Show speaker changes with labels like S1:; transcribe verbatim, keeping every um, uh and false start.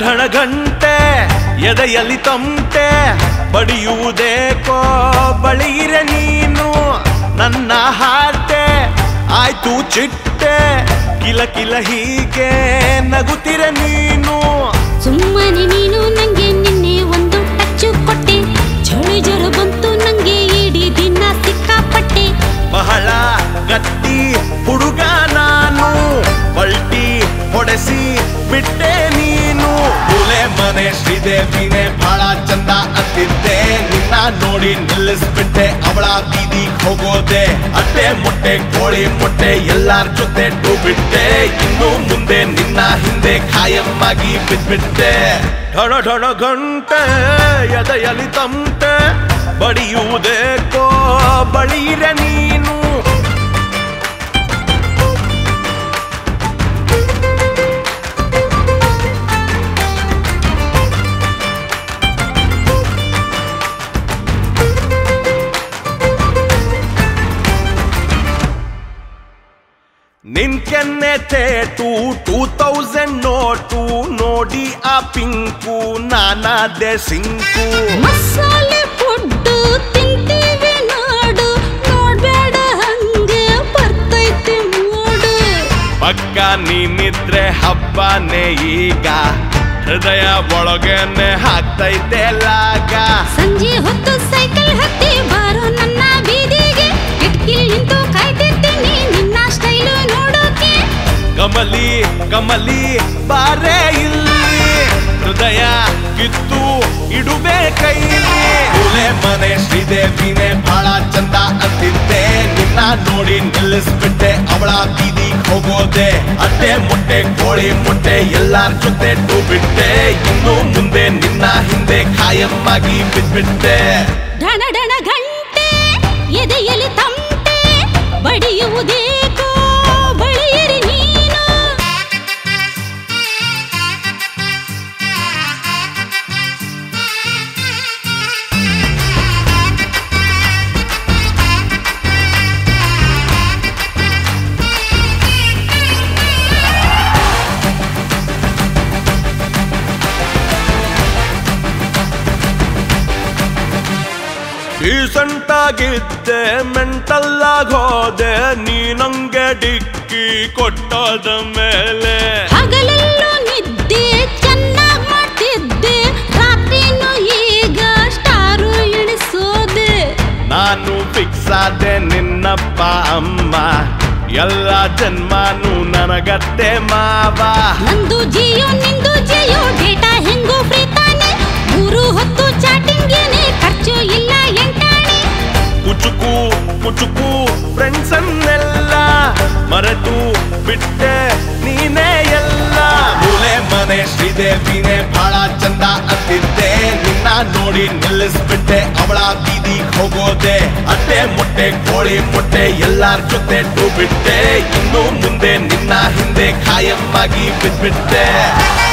S1: ಢಣ ಗಂಟೆ ಎದೆಯಲ್ಲಿ ತಮಟೆ ಬಡಿಯುವುದೇಕೋ ಬಳಿರೆ ನೀನು ನನ್ನ ಹಾಟೆ ಆಯ್ತು ಚಿಟ್ಟೆ ಕಿಲ ಕಿಲ ಹೀಗೆ ನಗುತ್ತಿರ ನೀನು
S2: ಸುಮ್ಮನೆ ನೀನು ನಂಗೆ ನಿನ್ನೆ ಒಂದು ಟಚ್ಚು ಕೊಟ್ಟೆ ಚಳಿ ಜ್ವರ ಬಂತು ನಂಗೆ ಇಡೀ ದಿನ ಸಿಕ್ಕಾಪಟ್ಟೆ
S1: ಬಹಳ ಗಟ್ಟಿ ಹುಡುಗ ನಾನು ಪಲ್ಟಿ ಹೊಡೆಸಿ ಬಿಟ್ಟೆ ನೀನು ಮೂಲೆ ಮನೆ ಶ್ರೀದೇವಿನೇ ಬಹಳ ಚಂದ ಅಂತಿದ್ದೆ ನಿನ್ನ ನೋಡಿ ನಿಲ್ಲಿಸ್ಬಿಟ್ಟೆ ಅವಳ ಬೀದಿ ಹೋಗೋದೆ ಅಟ್ಟೆ ಮೊಟ್ಟೆ ಕೋಳಿ ಮೊಟ್ಟೆ ಎಲ್ಲಾರ ಜೊತೆ ಬಿಟ್ಟೆ ಇನ್ನು ಮುಂದೆ ನಿನ್ನ ಹಿಂದೆ ಖಾಯಮ್ಮಾಗಿ ಬಿದ್ಬಿಟ್ಟೆ ಢಣ ಢಣ ಗಂಟೆ ಎದೆಯಲ್ಲಿ ತಮಟೆ ಬಡಿಯುವುದೇಕೋ ಬಳಿರೆ ನೀನು ನಿನ್ ಕೆನ್ನೆ ತೇಟು ಟೂ ತೌಸಂಡ್ ನೋಟು ನೋಡಿ ಆ ಪಿಂಕು ನಾನಾದೆ ಸಿಂಕು
S2: ಮಸಾಲೆ ಫುಡ್ಡು ತಿಂತೀವಿ ನಾಡು ನೋಡ್ಬೇಡ ಹಂಗೆ ಬರ್ತೈತಿ ಮೂಡು
S1: ಪಕ್ಕ ನೀನಿದ್ರೆ ಹಬ್ಬನೇ ಈಗ ಹೃದಯ ಒಳಗನೆ ಹಾಕ್ತೈತೆ ಲಾಗ
S2: ಸಂಜೆ ಹೊತ್ತು ಸೈಕಲ್ ಹತ್ತಿ ಬಾರೋ ನನ್ನ ಬೀದಿಗೆ ಕಿಟಕಿ ನಿಂತು ಕಾಯ್ತಿರ್ತೀನಿ ನಿನ್ನ ಸ್ಟೈಲು ನೋಡೋಕೆ
S1: ಕಮಲಿ ಕಮಲಿ ಬಾರೆ ಇಲ್ಲಿ ಹೃದಯ ಕಿತ್ತು ಇಡುವೆ ಕೈಲಿ ಮೂಲೆ ಮನೆ ಶ್ರೀದೇವಿನೇ ಬಹಳ ಚಂದ ಅಂತಿದ್ದೆ ನಿನ್ನ ನೋಡಿ ನಿಲ್ಲಿಸ್ಬಿಟ್ಟೆ ಅವಳ ಬೀದಿ ಹೋಗೋದೆ ಅಟ್ಟೆ ಮೊಟ್ಟೆ ಕೋಳಿ ಮೊಟ್ಟೆ ಎಲ್ಲಾರ ಜೊತೆ ಬಿಟ್ಟೆ ಇನ್ನು ಮುಂದೆ ನಿನ್ನ ಹಿಂದೆ ಖಾಯಮ್ಮಾಗಿ ಬಿದ್ಬಿಟ್ಟೆ
S2: ಢಣ ಢಣ ಗಂಟೆ ಎದೆಯಲ್ಲಿ ತಮಟೆ ಬಡಿಯುವುದೇಕೋ ಬಳಿಯಿರಿ ನೀನು
S1: ಡೀಸೆಂಟ್ ಆಗಿದ್ದೆ ಮೆಂಟಲ್ ಆಗೋದೆ ನೀನಂಗೆ ಡಿಕ್ಕಿ ಕೊಟ್ಟದ ಮೇಲೆ
S2: ಹಗಲೆಲ್ಲೂ ನಿದ್ದೆ ಚೆನ್ನಾಗಿ ಮಾಡ್ತಿದ್ದೆ ರಾತ್ರಿನೂ ಈಗ ಸ್ಟಾರು ಎಣಿಸೋದೆ
S1: ನಾನು ಫಿಕ್ಸ್ ಆದೆ ನಿನ್ನಪ್ಪ ಅಮ್ಮ ಎಲ್ಲ ಜನ್ಮಾನು ನನಗತ್ತೆ ಮಾವ
S2: ನಂದು ಜಿಯೋ ನಿಂದು ಜಿಯೋ ಡೇಟಾ ಹೆಂಗೋ ಫ್ರೀ ತಾನೆ ಮೂರು ಹೊತ್ತು ಚಾಟಿಂಗೇನೆ ಖರ್ಚು ಇಲ್ಲ ಎಂಟಾಣೆ
S1: ಕುಚುಕು ಕುಚುಕು ಫ್ರೆಂಡ್ಸ್ ಅನ್ನೆಲ್ಲ ಮರೆತು ಬಿಟ್ಟೆ ನೀನೇ ಎಲ್ಲ ಮೂಲೆ ಮನೆ ಶ್ರೀದೇವಿನೇ ಬಹಳ ಚಂದ ಅಂತಿದ್ದೆ ನಿನ್ನ ನೋಡಿ ನಿಲ್ಲಿಸ್ಬಿಟ್ಟೆ ಅವಳ ಬೀದಿ ಹೋಗೋದೆ ಅಟ್ಟೆ ಮೊಟ್ಟೆ ಕೋಳಿ ಮೊಟ್ಟೆ ಎಲ್ಲಾರ ಜೊತೆ ಬಿಟ್ಟೆ ಇನ್ನು ಮುಂದೆ ನಿನ್ನ ಹಿಂದೆ ಖಾಯಮ್ಮಾಗಿ ಬಿದ್ಬಿಟ್ಟೆ